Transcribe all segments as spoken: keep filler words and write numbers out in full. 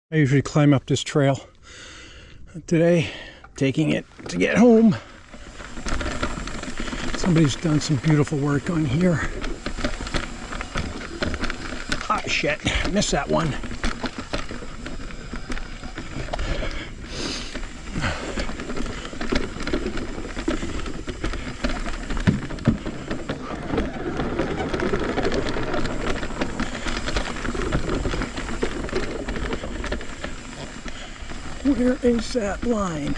I usually climb up this trail. Today, taking it to get home. Somebody's done some beautiful work on here. Ah, shit, missed that one. Where is that line?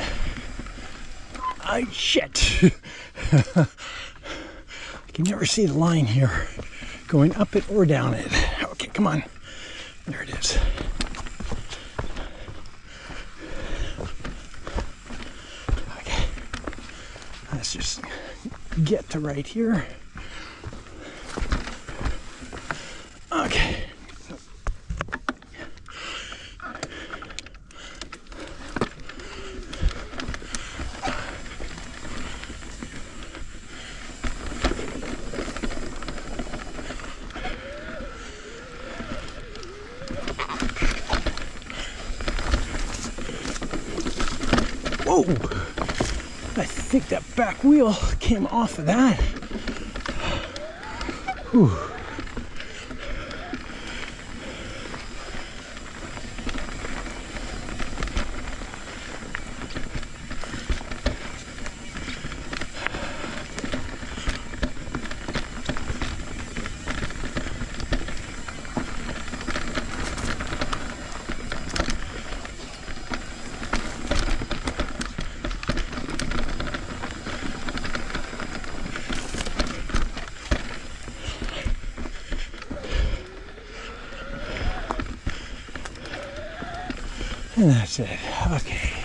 I shit. I can never see the line here, going up it or down it. Okay, come on. There it is. Okay. Let's just get to right here. Okay. Whoa! I think that back wheel came off of that. Whew. And that's it. Okay.